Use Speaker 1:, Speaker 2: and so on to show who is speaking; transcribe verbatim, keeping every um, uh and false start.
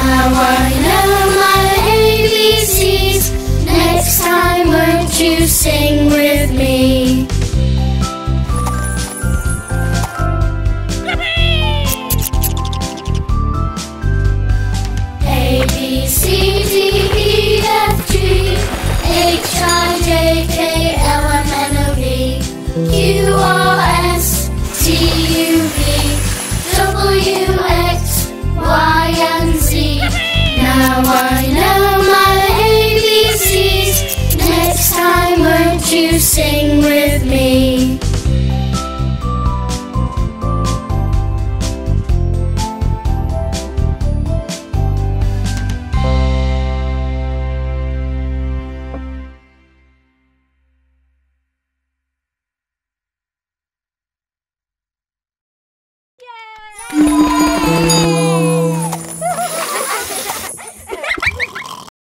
Speaker 1: Now I know my A B Cs. Next time won't you sing with me? A B C D E F G H I J K L M N O P Q R S T U V W X Y and Z. Now I know my A B Cs. Next time won't you sing with me?
Speaker 2: Yay!